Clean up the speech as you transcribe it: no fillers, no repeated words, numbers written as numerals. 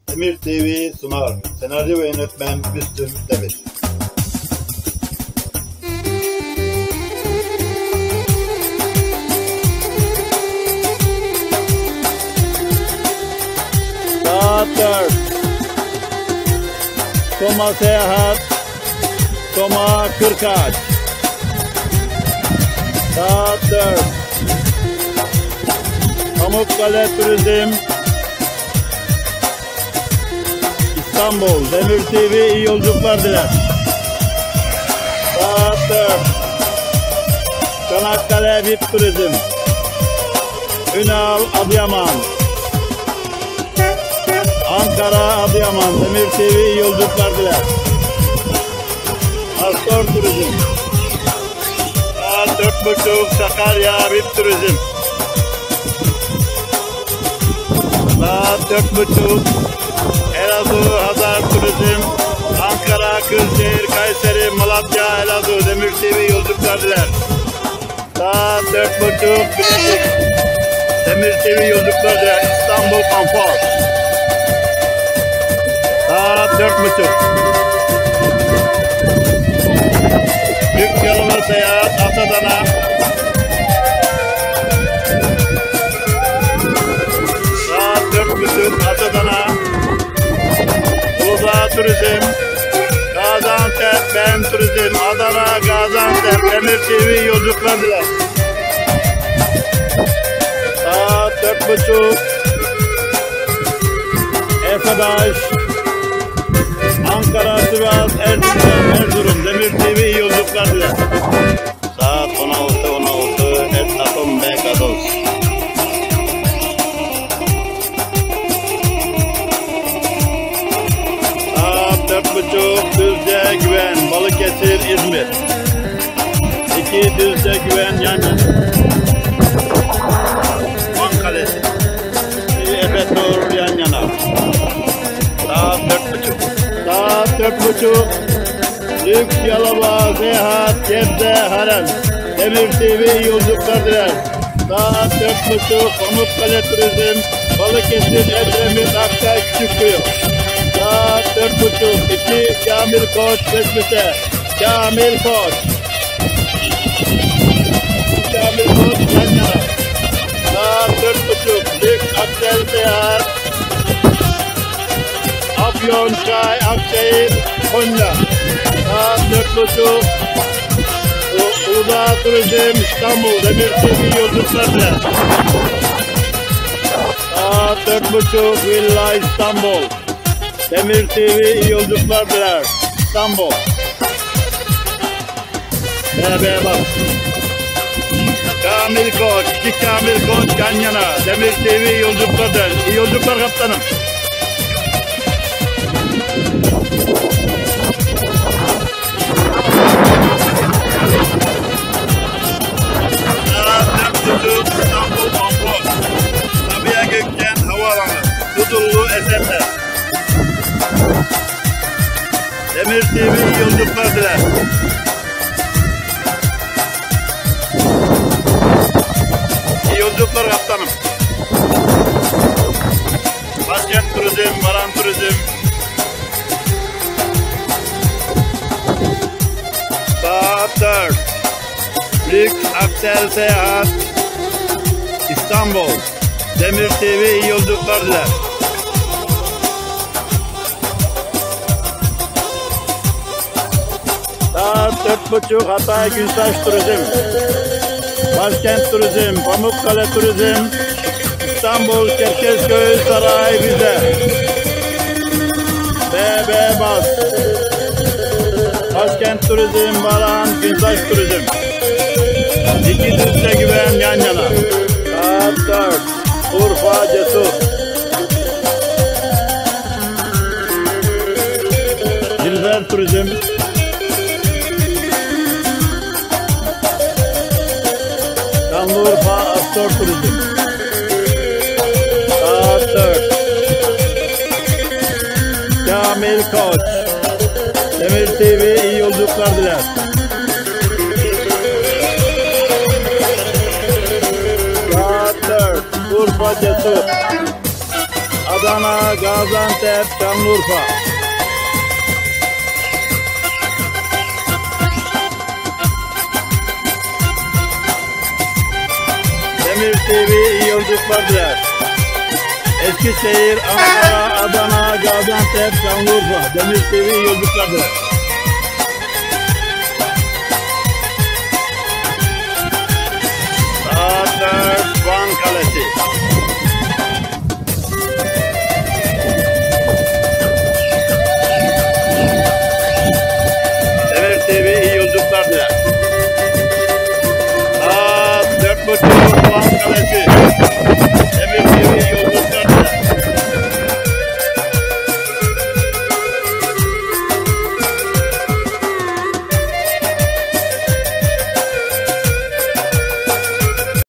Demir TV sunar. Senaryo ve yönetmen Müslüm Demir. Saat 4. Soma Seyahat, Soma Kırkaç. Saat 4. Pamukkale Turizm, İstanbul. Demir TV iyi yolculuklar diler. Saat 4. Çanakkale VIP Turizm, Ünal Adıyaman, Ankara Adıyaman. Demir TV iyi yolculuklar diler. Astor Turizm. Saat 4.30 Sakarya VIP Turizm. Saat 4.30 Elazığ Hazar Turizm, Ankara, Kırşehir, Kayseri, Malatya, Elazığ. Demir TV yolculuklar diler. Saat 4.30 Bilecik. Demir TV yolculuklar diler. İstanbul Konfor. Saat 4.30 Büyük Yalova Seyahat, Asadana. Saat 4.30 Asadana. Uludağ Turizm, Gaziantep Ben Turizm, Adana, Gaziantep. Demir TV yolculuklar diler. Saat 4.30 Efedaş, Ankara, Sivas, Erzurum. Demir TV yolculuklar diler. Saat 16 Atom Bekados. Saat 4.30 Düzce Güven, Balıkesir, İzmir. 2 Düzce Güven yan yana. Van Kalesi, Efetur yan yana. Saat 4.30 Saat 4.30 Lüks Yalova Seyahat, Gebze, Harem. Demir TV yolculuklar diler. Saat 4.30 Pamukkale Turizm, Balıkesir, Edremit, Akçay, Küçükkuyu. Saat 4.30 2 Kamil Koç Besmete, Kamil Koç. Kamil Koç yan yana. Saat 4.30 Lüks Aksel Seyahat, Afyon, Çay, Akşehir, Konya. Saat 4.30 Uludağ Turizm, İstanbul. Demir TV yolculuklar diler. Saat 4.30 Villa İstanbul. Demir TV iyi yolculuklar diler. İstanbul. BB bak. Kamil Koç, 2 Kamil Koç yan yana. Demir TV yolculuklar diler. İyi yolculuklar kaptanım. İstanbul Konfor, Sabiha Gökçen Havaalanı, Dudullu Esenler. Demir TV yolculuklar diler. İyi yolculuklar kaptanım. Başkent Turizm, Varan Turizm. Saat 4 Lüks Aksel Seyahat, İstanbul. Demir TV iyi yolculuklar diler. Saat 4.30 Hatay Gültaş Turizm, Başkent Turizm, Pamukkale Turizm, İstanbul Çerkezköy Saray Rize. BB Bas, Başkent Turizm, Baran Gültaş Turizm. 2 Düzce Güven yan yana. Saat 4 Urfa Cesur, Dilber Turizm, Şanlıurfa Astor Turizm. Saat 4 Kamil Koç. Demir TV iyi yolculuklar diler. Saat 4 Urfa Cesur, Adana, Gaziantep, Şanlıurfa. Demir TV iyi yolculuklar diler. Eskişehir, Ankara, Adana, Gaziantep, Şanlıurfa. Demir TV iyi yolculuklar diler. Saat 4 Van Kalesi.